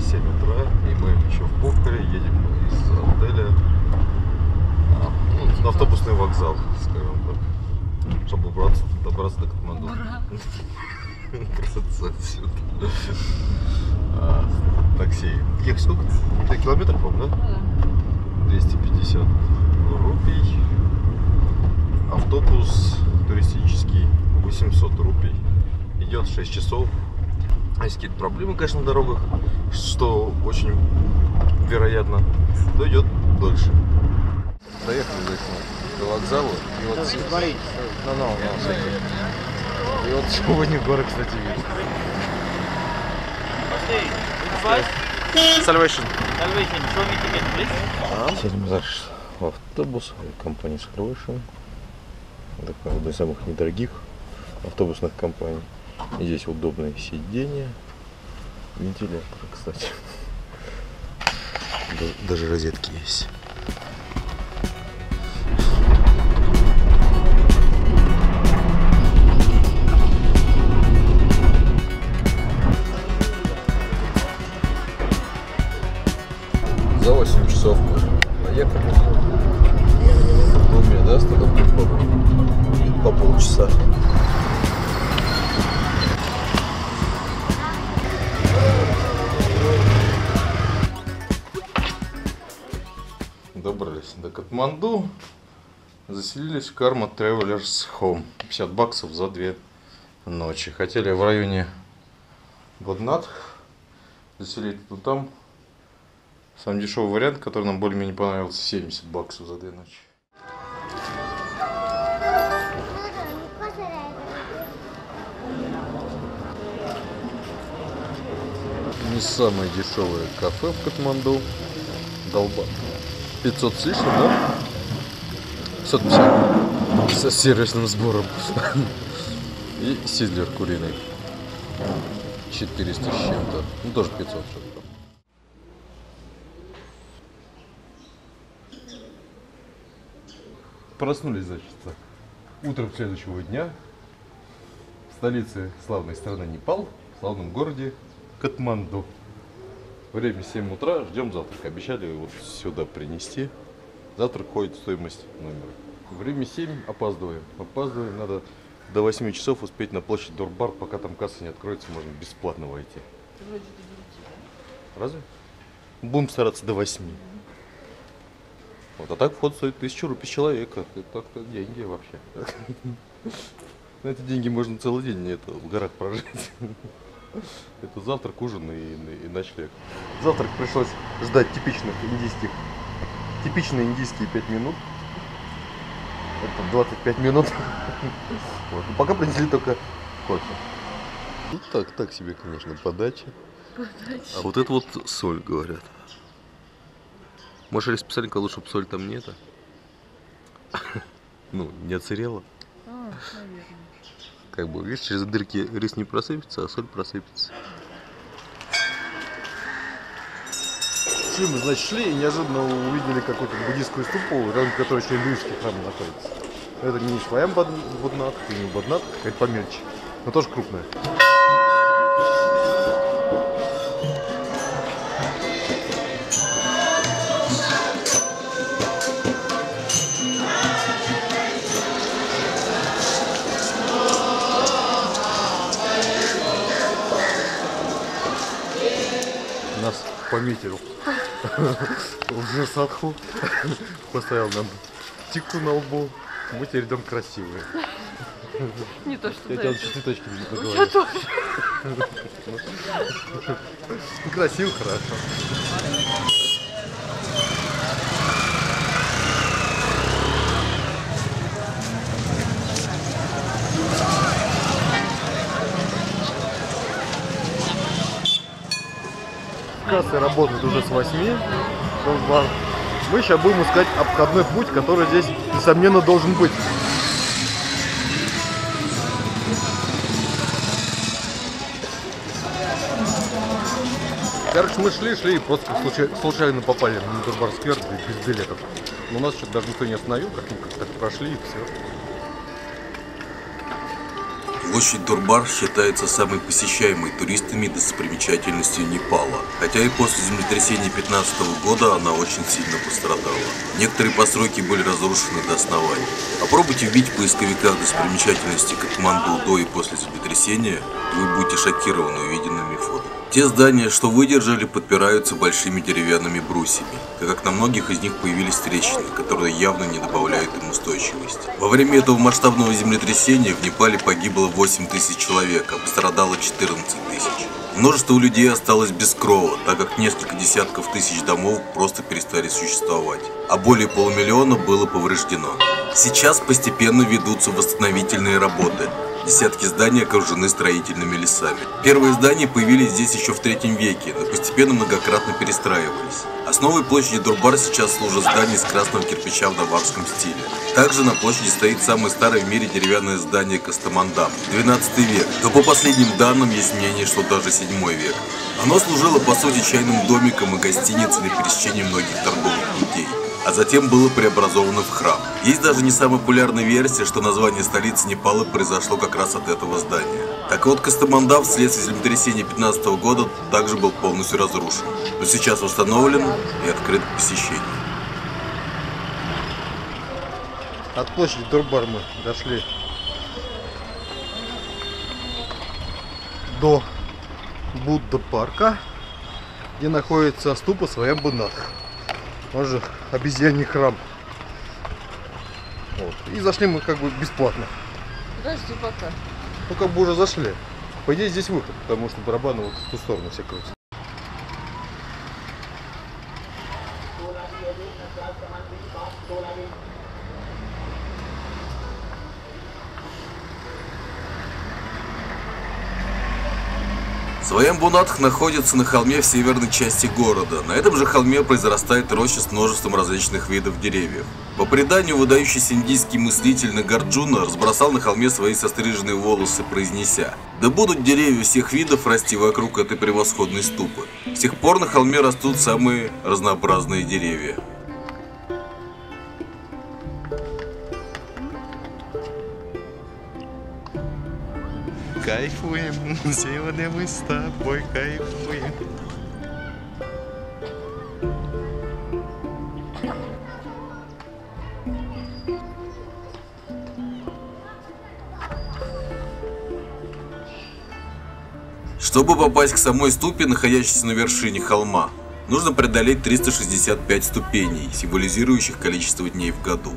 7 утра, и мы еще в Пухаре едем из отеля на автобусный вокзал, скажем так, чтобы добраться до Катманду. Красота отсюда. Такси. Каких сколько? 5 километров, по-моему, да? 250 рупий. Автобус туристический 800 рупий. Идет 6 часов. Есть какие-то проблемы, конечно, на дорогах, что очень вероятно, то идет дольше. Доехали до вокзала. И вот, и вот сегодня горы, кстати, видно. Salvation. Show me ticket, please. Сидим дальше в автобус компании Salvation. Такая одна из самых недорогих автобусных компаний. И здесь удобные сиденья. Вентилятор, кстати. Даже розетки есть. За 8 часов мы поехали. Ну, мне даст тогда по полчаса. Добрались до Катманду. Заселились в Karma Travelers Home. 50 баксов за 2 ночи. Хотели в районе Боднат заселить, но там самый дешевый вариант, который нам более-менее понравился, 70 баксов за 2 ночи. Не самое дешевое кафе в Катманду. Долба. 500 с лишним, да? 550 со сервисным сбором. И сидлер куриный 400 с чем-то. Ну тоже 500 что-то. Проснулись, значит, утром следующего дня в столице славной страны Непал, в славном городе Катманду. Время 7 утра, ждем завтрак. Обещали вот сюда принести. Завтрак входит в стоимость номера. Время 7, опаздываем. Опаздываем, надо до 8 часов успеть на площадь Дорбар, пока там касса не откроется, можно бесплатно войти. Разве? Будем стараться до 8. Вот, а так вход стоит 1000 рупий с человека. Это так-то деньги вообще. На эти деньги можно целый день в горах прожить. Это завтрак, ужин и ночлег. Завтрак пришлось ждать типичные индийские 5 минут. Это 25 минут. Вот. Пока принесли только кофе. Ну так себе, конечно, подача. А вот это вот соль, говорят. Может, или специально кладут, чтобы соль там не это? Ну, не отсырела. Наверное. Как бы, видишь, через дырки рис не просыпется, а соль просыпется. Шли мы, значит, шли и неожиданно увидели какую-то буддийскую ступу, рядом которой еще индуистский храм находится. Это не Сваям Боднат, не Боднат, какая-то помельче, но тоже крупная. Нас пометил уже садху, поставил нам тику на лбу. Мы теперь идем красивые. Не то, что я тебя цветочки на голове. Я тоже. Красиво, хорошо. Кассы работают уже с 8. Мы сейчас будем искать обходной путь, который здесь, несомненно, должен быть. Короче, мы шли и просто случайно попали на Дорбар-сквер без билетов. Но у нас что-то даже никто не остановил, как-то так прошли и все. Площадь Дурбар считается самой посещаемой туристами достопримечательностью Непала, хотя и после землетрясения 2015 года она очень сильно пострадала. Некоторые постройки были разрушены до основания. Попробуйте вбить в поисковиках достопримечательности Катманду до и после землетрясения, и вы будете шокированы увиденными фото. Те здания, что выдержали, подпираются большими деревянными брусьями, так как на многих из них появились трещины, которые явно не добавляют им устойчивости. Во время этого масштабного землетрясения в Непале погибло 8 тысяч человек, а пострадало 14 тысяч. Множество людей осталось без крова, так как несколько десятков тысяч домов просто перестали существовать, а более полумиллиона было повреждено. Сейчас постепенно ведутся восстановительные работы. Десятки зданий окружены строительными лесами. Первые здания появились здесь еще в 3 веке, но постепенно многократно перестраивались. Основой площади Дурбар сейчас служит здание из красного кирпича в наварском стиле. Также на площади стоит самое старое в мире деревянное здание Кастамандам, 12 век, но по последним данным есть мнение, что даже 7 век. Оно служило по сути чайным домиком и гостиницей на пересечении многих торговых путей, а затем было преобразовано в храм. Есть даже не самая популярная версия, что название столицы Непала произошло как раз от этого здания. Так вот, Кастамандам вследствие землетрясения 2015 года также был полностью разрушен, но сейчас восстановлен и открыт к посещению. От площади Дурбар мы дошли до Будда парка, где находится ступа Сваямбунатх, он же обезьяний храм. Вот. И зашли мы как бы бесплатно. Подожди пока. Ну как бы уже зашли. По идее здесь выход, потому что барабаны вот в ту сторону все крутятся. Сваямбунатх находится на холме в северной части города. На этом же холме произрастает роща с множеством различных видов деревьев. По преданию, выдающийся индийский мыслитель Нагарджуна разбросал на холме свои состриженные волосы, произнеся: «Да будут деревья всех видов расти вокруг этой превосходной ступы». С тех пор на холме растут самые разнообразные деревья. Кайфуем, сегодня мы с тобой кайфуем. Чтобы попасть к самой ступе, находящейся на вершине холма, нужно преодолеть 365 ступеней, символизирующих количество дней в году.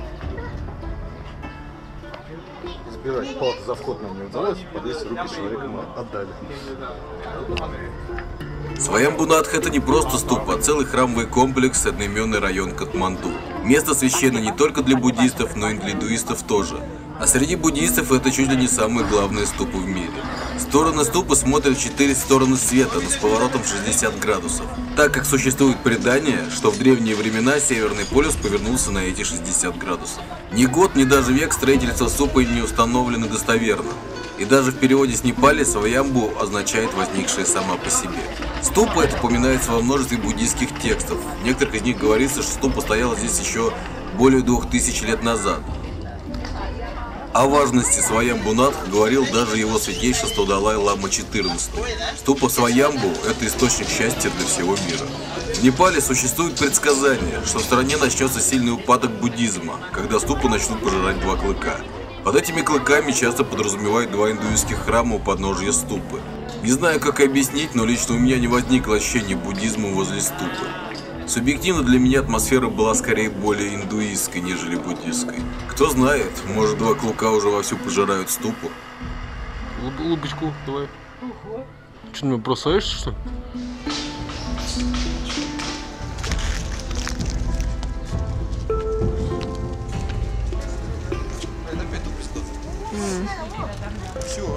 Избирать плату за вход нам не удалось, по 200 рублей человека мы отдали. Сваямбунатх — это не просто ступа, а целый храмовый комплекс, одноименный район Катманду. Место священное не только для буддистов, но и для индуистов тоже. А среди буддистов это чуть ли не самые главные ступы в мире. Стороны ступы смотрят в 4 стороны света, но с поворотом в 60 градусов. Так как существует предание, что в древние времена Северный полюс повернулся на эти 60 градусов. Ни год, ни даже век строительства ступы не установлены достоверно. И даже в переводе с Непали Сваямбу означает возникшая сама по себе. Ступа это упоминается во множестве буддийских текстов. В некоторых из них говорится, что ступа стояла здесь еще более 2000 лет назад. О важности Сваямбунатха говорил даже его святейшество Далай-лама XIV. Ступа Сваямбу – это источник счастья для всего мира. В Непале существует предсказание, что в стране начнется сильный упадок буддизма, когда ступы начнут пожирать 2 клыка. Под этими клыками часто подразумевают 2 индуистских храма у подножья ступы. Не знаю, как объяснить, но лично у меня не возникло ощущения буддизма возле ступы. Субъективно для меня атмосфера была скорее более индуистской, нежели буддистской. Кто знает, может 2 клыка уже вовсю пожирают ступу. Улыбочку давай. Что, меня бросаешься, что ли? Все.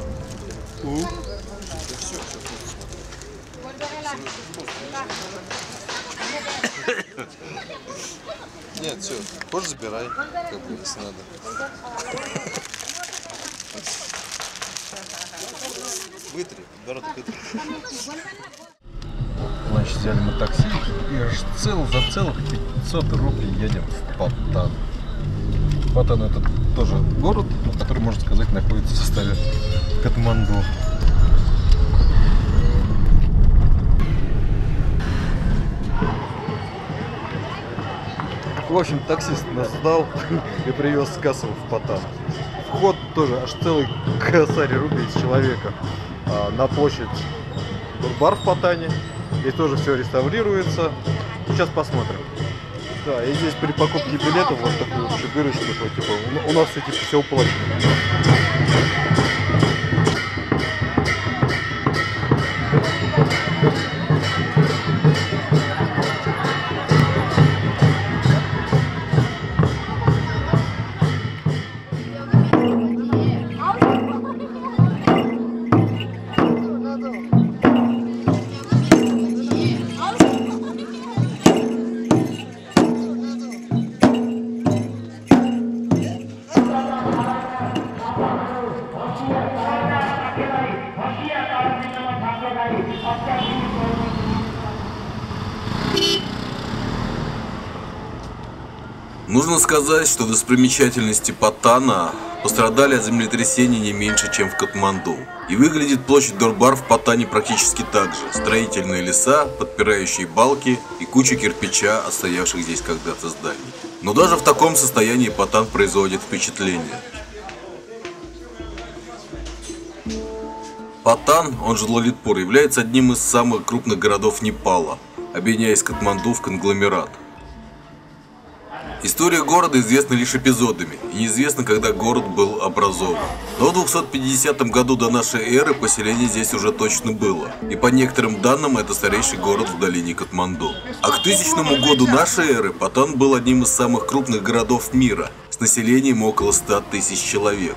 Нет, все. Хочешь, забирай, как бы, если надо. Вытри, народ вытри. Значит, взяли мы такси и аж за целых 500 рублей едем в Паттан. Паттан — это тоже город, который, можно сказать, находится в составе Катманду. В общем, таксист нас сдал и привез с Касова в Паттан. Вход тоже аж целый косарь рублей с человека на площадь бар в Паттане. Здесь тоже все реставрируется. Сейчас посмотрим. Да, и здесь при покупке билетов вот такую вот шибирочку, типа, у нас типа все уплачено. Нужно сказать, что достопримечательности Паттана пострадали от землетрясения не меньше, чем в Катманду. И выглядит площадь Дорбар в Паттане практически так же. Строительные леса, подпирающие балки и куча кирпича, отстоявших здесь когда-то зданий. Но даже в таком состоянии Паттан производит впечатление. Паттан, он же Лалитпур, является одним из самых крупных городов Непала, объединяясь Катманду в конгломерат. История города известна лишь эпизодами, и неизвестно, когда город был образован. Но в 250 году до нашей эры поселение здесь уже точно было, и по некоторым данным это старейший город в долине Катманду. А к 1000 году нашей эры Паттан был одним из самых крупных городов мира, с населением около 100 тысяч человек.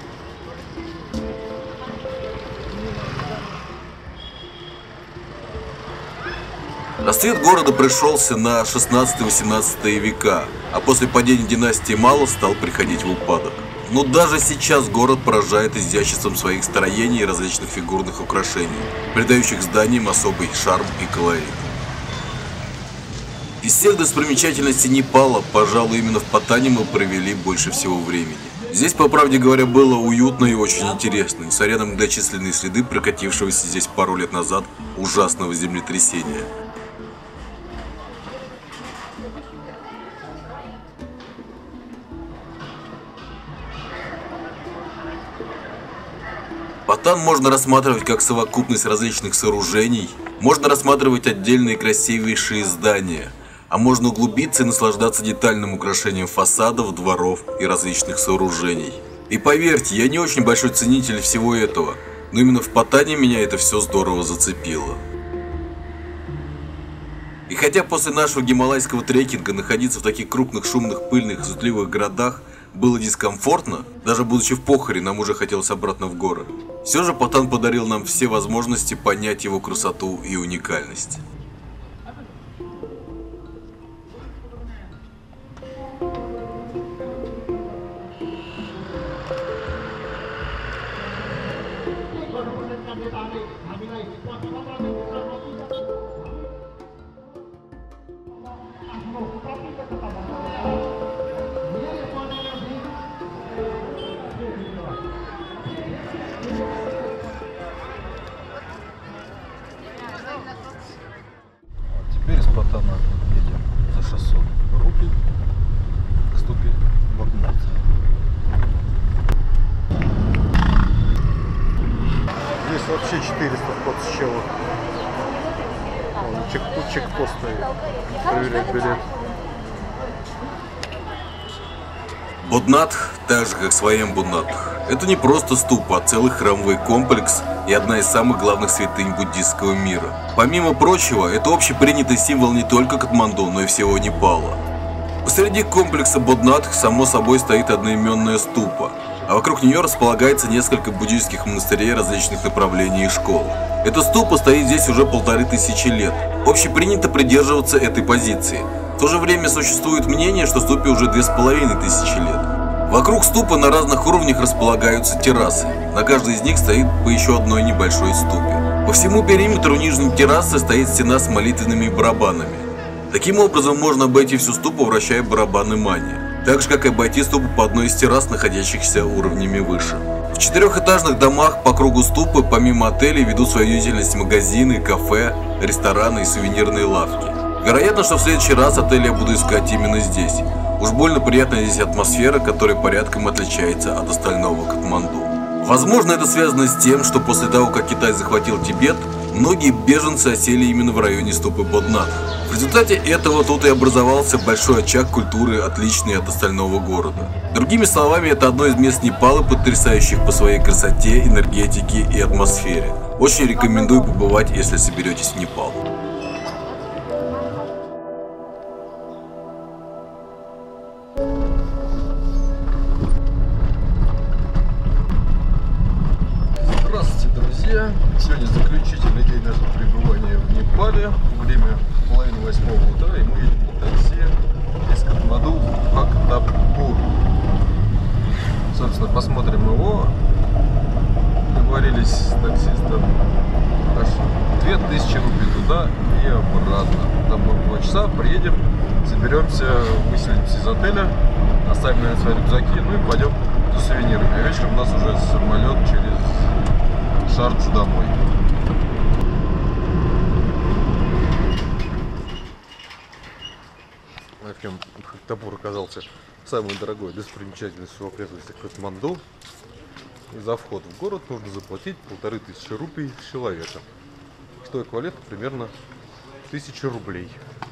Расцвет города пришелся на 16-18 века, а после падения династии Мало стал приходить в упадок. Но даже сейчас город поражает изяществом своих строений и различных фигурных украшений, придающих зданиям особый шарм и колорит. Из всех достопримечательностей Непала, пожалуй, именно в Паттане мы провели больше всего времени. Здесь, по правде говоря, было уютно и очень интересно, несмотря на многочисленные следы прокатившегося здесь пару лет назад ужасного землетрясения. Паттан можно рассматривать как совокупность различных сооружений, можно рассматривать отдельные красивейшие здания, а можно углубиться и наслаждаться детальным украшением фасадов, дворов и различных сооружений. И поверьте, я не очень большой ценитель всего этого, но именно в Паттане меня это все здорово зацепило. И хотя после нашего гималайского трекинга находиться в таких крупных, шумных, пыльных, суетливых городах было дискомфортно, даже будучи в Похоре, нам уже хотелось обратно в горы. Все же Паттан подарил нам все возможности понять его красоту и уникальность. Теперь из Паттана едем за 600 рупий к ступе Боднат. Здесь вообще 400 вход с чего. Чекпост стоит. Проверять билет. Боднат, так же как Сваямбунат, это не просто ступа, а целый храмовый комплекс и одна из самых главных святынь буддистского мира. Помимо прочего, это общепринятый символ не только Катманду, но и всего Непала. Посреди комплекса Боднат, само собой, стоит одноименная ступа, а вокруг нее располагается несколько буддийских монастырей различных направлений и школ. Эта ступа стоит здесь уже 1500 лет. Общепринято придерживаться этой позиции. В то же время существует мнение, что ступе уже 2500 лет. Вокруг ступы на разных уровнях располагаются террасы. На каждой из них стоит по еще одной небольшой ступе. По всему периметру нижней террасы стоит стена с молитвенными барабанами. Таким образом можно обойти всю ступу, вращая барабаны мани. так же как и обойти ступу по одной из террас, находящихся уровнями выше. В 4-этажных домах по кругу ступы, помимо отелей, ведут свою деятельность магазины, кафе, рестораны и сувенирные лавки. Вероятно, что в следующий раз отель я буду искать именно здесь. Уж больно приятная здесь атмосфера, которая порядком отличается от остального Катманду. Возможно, это связано с тем, что после того, как Китай захватил Тибет, многие беженцы осели именно в районе ступы Бодхнатх. В результате этого тут и образовался большой очаг культуры, отличный от остального города. Другими словами, это одно из мест Непала, потрясающих по своей красоте, энергетике и атмосфере. Очень рекомендую побывать, если соберетесь в Непал. Здравствуйте, друзья! Сегодня заключительный день нашего пребывания в Непале. Время 7:30 утра, и мы едем на такси из Катманду в Бхактапур. Собственно, посмотрим его. Договорились с таксистом аж 2000 рублей туда и обратно. Там мы 2 часа приедем, заберемся, выселимся из отеля, оставим, наверное, свои рюкзаки, ну и пойдем за сувенирами. А вечером у нас уже самолет через Шарджу домой. Бхактапур оказался самой дорогой достопримечательностью в окрестностях Катманду. И за вход в город нужно заплатить 1500 рупий с человека, что эквивалентно примерно 1000 рублей.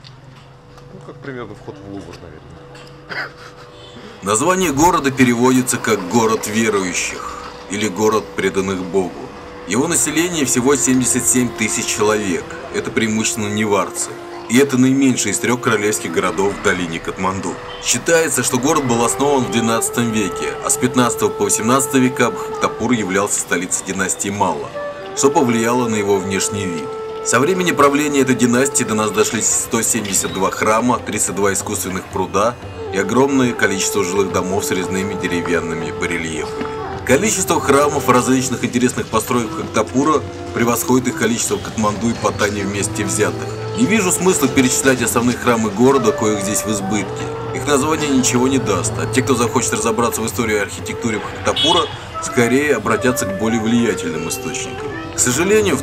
Ну, как примерно вход в Лувр, наверное. Название города переводится как «город верующих» или «город преданных Богу». Его население всего 77 тысяч человек, это преимущественно неварцы. И это наименьший из 3 королевских городов в долине Катманду. Считается, что город был основан в XII веке, а с 15 по 18 века Бхактапур являлся столицей династии Малла, что повлияло на его внешний вид. Со времени правления этой династии до нас дошли 172 храма, 32 искусственных пруда и огромное количество жилых домов с резными деревянными барельефами. Количество храмов и различных интересных построек Бхактапура превосходит их количество в Катманду и Паттане вместе взятых. Не вижу смысла перечислять основные храмы города, коих здесь в избытке. Их название ничего не даст, а те, кто захочет разобраться в истории и архитектуре Бхактапура, скорее обратятся к более влиятельным источникам. К сожалению, в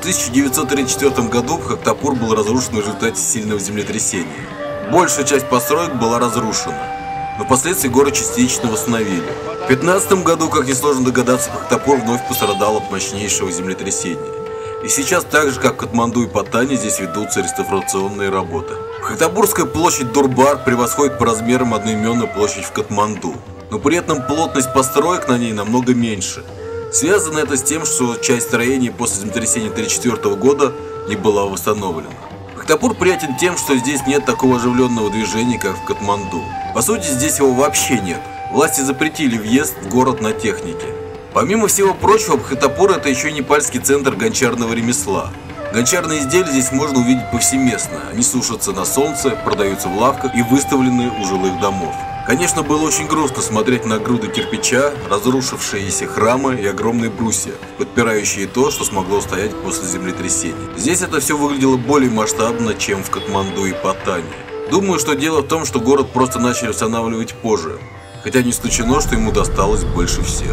1934 году Бхактапур был разрушен в результате сильного землетрясения. Большая часть построек была разрушена, но впоследствии город частично восстановили. В 2015 году, как несложно догадаться, Бхактапур вновь пострадал от мощнейшего землетрясения. И сейчас, так же как в Катманду и Паттане, здесь ведутся реставрационные работы. Бхактапурская площадь Дурбар превосходит по размерам одноименную площадь в Катманду, но при этом плотность построек на ней намного меньше. Связано это с тем, что часть строений после землетрясения 1934 года не была восстановлена. Бхактапур приятен тем, что здесь нет такого оживленного движения, как в Катманду. По сути, здесь его вообще нет. Власти запретили въезд в город на технике. Помимо всего прочего, Бхактапур — это еще и непальский центр гончарного ремесла. Гончарные изделия здесь можно увидеть повсеместно. Они сушатся на солнце, продаются в лавках и выставлены у жилых домов. Конечно, было очень грустно смотреть на груды кирпича, разрушившиеся храмы и огромные брусья, подпирающие то, что смогло устоять после землетрясения. Здесь это все выглядело более масштабно, чем в Катманду и Паттане. Думаю, что дело в том, что город просто начали восстанавливать позже, хотя не исключено, что ему досталось больше всех.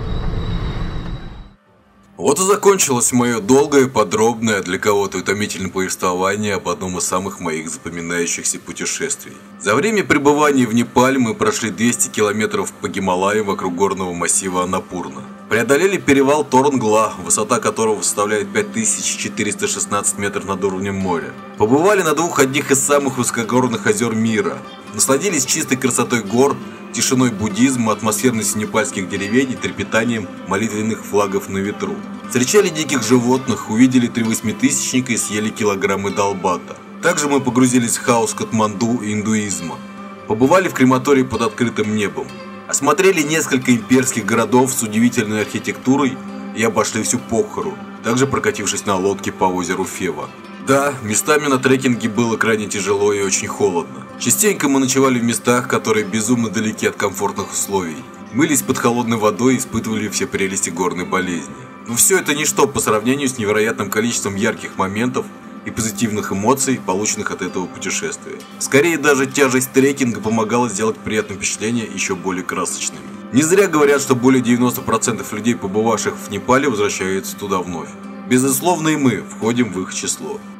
Вот и закончилось мое долгое, подробное, для кого-то утомительное повествование об одном из самых моих запоминающихся путешествий. За время пребывания в Непале мы прошли 200 километров по Гималаям вокруг горного массива Аннапурна. Преодолели перевал Торонгла, высота которого составляет 5416 метров над уровнем моря. Побывали на 2 одних из самых высокогорных озер мира. Насладились чистой красотой гор, тишиной буддизма, атмосферностью непальских деревень и трепетанием молитвенных флагов на ветру. Встречали диких животных, увидели 3 восьмитысячника и съели килограммы долбата. Также мы погрузились в хаос Катманду и индуизма. Побывали в крематории под открытым небом. Осмотрели несколько имперских городов с удивительной архитектурой и обошли всю Покхару, также прокатившись на лодке по озеру Фева. Да, местами на трекинге было крайне тяжело и очень холодно. Частенько мы ночевали в местах, которые безумно далеки от комфортных условий. Мылись под холодной водой и испытывали все прелести горной болезни. Но все это ничто по сравнению с невероятным количеством ярких моментов, и позитивных эмоций, полученных от этого путешествия. Скорее, даже тяжесть трекинга помогала сделать приятные впечатления еще более красочными. Не зря говорят, что более 90% людей, побывавших в Непале, возвращаются туда вновь. Безусловно, и мы входим в их число.